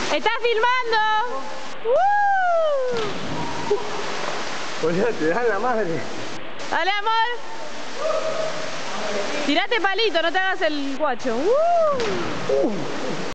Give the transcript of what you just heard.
¡Estás filmando! Boludo, te dan la madre. Dale, amor. Tirate palito, no te hagas el guacho.